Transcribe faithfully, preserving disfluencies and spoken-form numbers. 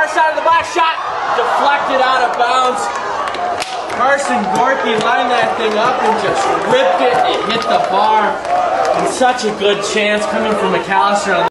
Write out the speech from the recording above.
far side of the box, shot deflected out of bounds. Carson Gorecki lined that thing up and just ripped it. It hit the bar. And such a good chance coming from McAllister on